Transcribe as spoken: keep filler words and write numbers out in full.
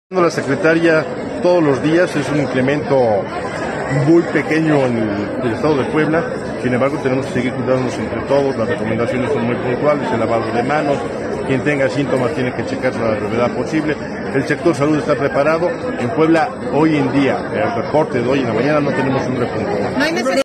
La secretaria todos los días es un incremento muy pequeño en el, el estado de Puebla. Sin embargo, tenemos que seguir cuidándonos entre todos. Las recomendaciones son muy puntuales: el lavado de manos, quien tenga síntomas tiene que checarse a la brevedad posible. El sector salud está preparado. En Puebla hoy en día, el reporte de hoy en la mañana, no tenemos un repunte. No hay necesidad